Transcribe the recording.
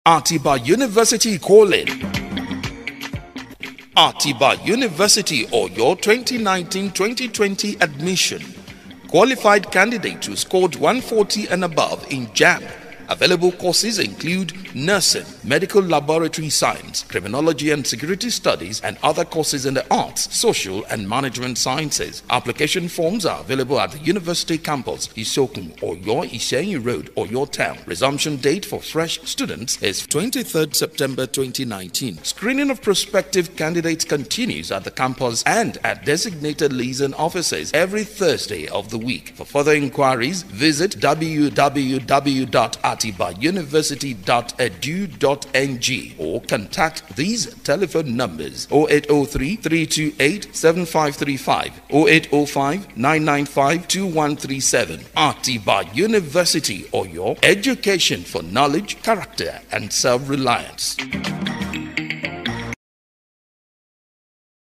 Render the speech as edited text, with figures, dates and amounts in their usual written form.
Atiba University calling. Atiba University Oyo 2019-2020 admission. Qualified candidates who scored 140 and above in JAMB. Available courses include nursing, medical laboratory science, criminology and security studies, and other courses in the arts, social and management sciences. Application forms are available at the university campus, Isokun, Oyo, Ishenyi Road, Oyo Town. Resumption date for fresh students is 23rd September 2019. Screening of prospective candidates continues at the campus and at designated liaison offices every Thursday of the week. For further inquiries, visit www.atibauniversity.edu.ng or contact these telephone numbers: 0803 328 7535, 0805 995 2137. Atiba University Oyo, education for knowledge, character, and self-reliance.